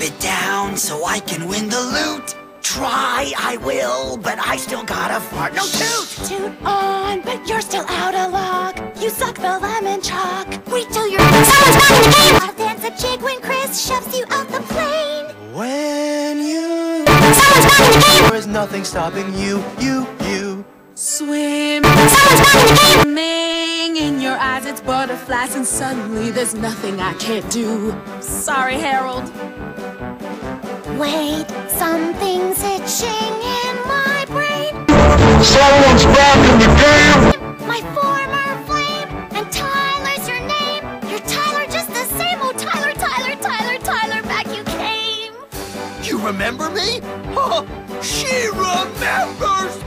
it down so I can win the loot. Try, I will, but I still gotta fart. No toot! Toot on, but you're still out of luck. You suck the lemon chalk. Wait till you're someone's back in the game. I'll dance a jig when Chris shoves you off the plane. When you Someone's back in the game. there is nothing stopping you. Swim. Someone's back in the game. Swimming in your eyes, it's butterflies, and suddenly there's nothing I can't do. Sorry, Harold. Wait, something's itching in my brain. Someone's back in the game! My former flame, and Tyler's your name. You're Tyler, just the same. Oh, Tyler, back you came. You remember me? Huh, she remembers